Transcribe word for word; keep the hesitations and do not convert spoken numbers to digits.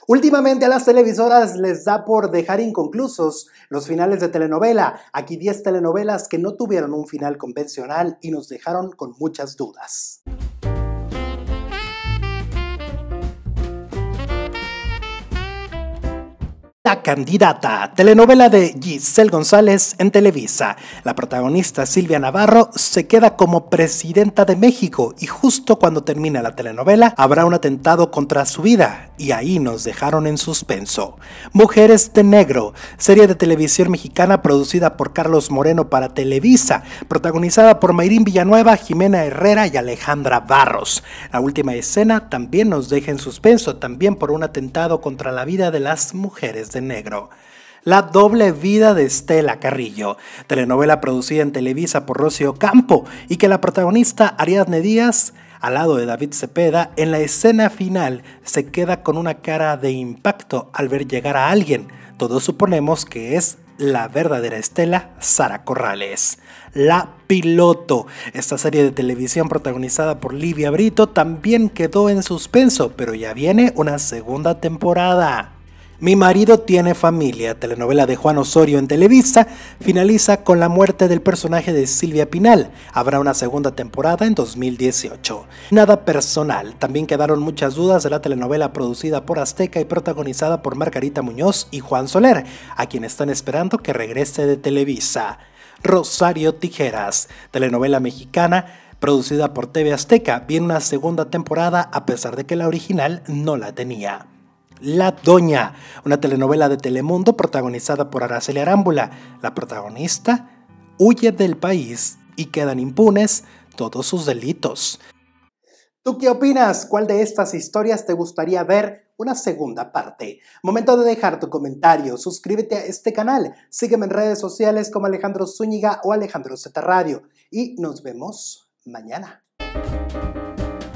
Últimamente a las televisoras les da por dejar inconclusos los finales de telenovela. Aquí diez telenovelas que no tuvieron un final convencional y nos dejaron con muchas dudas. La candidata, telenovela de Giselle González en Televisa. La protagonista Silvia Navarro se queda como presidenta de México y justo cuando termina la telenovela habrá un atentado contra su vida y ahí nos dejaron en suspenso. Mujeres de Negro, serie de televisión mexicana producida por Carlos Moreno para Televisa, protagonizada por Mayrín Villanueva, Jimena Herrera y Alejandra Barros. La última escena también nos deja en suspenso, también por un atentado contra la vida de las mujeres de Negro. La doble vida de Estela Carrillo, telenovela producida en Televisa por Rocío Campo y que la protagonista Ariadne Díaz, al lado de David Cepeda, en la escena final se queda con una cara de impacto al ver llegar a alguien. Todos suponemos que es la verdadera Estela, Sara Corrales. La Piloto, esta serie de televisión protagonizada por Livia Brito, también quedó en suspenso, pero ya viene una segunda temporada. Mi marido tiene familia, telenovela de Juan Osorio en Televisa, finaliza con la muerte del personaje de Silvia Pinal. Habrá una segunda temporada en dos mil dieciocho. Nada personal, también quedaron muchas dudas de la telenovela producida por Azteca y protagonizada por Margarita Muñoz y Juan Soler, a quien están esperando que regrese de Televisa. Rosario Tijeras, telenovela mexicana producida por T V Azteca, viene una segunda temporada a pesar de que la original no la tenía. La Doña, una telenovela de Telemundo protagonizada por Araceli Arámbula. La protagonista huye del país y quedan impunes todos sus delitos. ¿Tú qué opinas? ¿Cuál de estas historias te gustaría ver una segunda parte? Momento de dejar tu comentario, suscríbete a este canal, sígueme en redes sociales como Alejandro Zúñiga o Alejandro Z Radio y nos vemos mañana.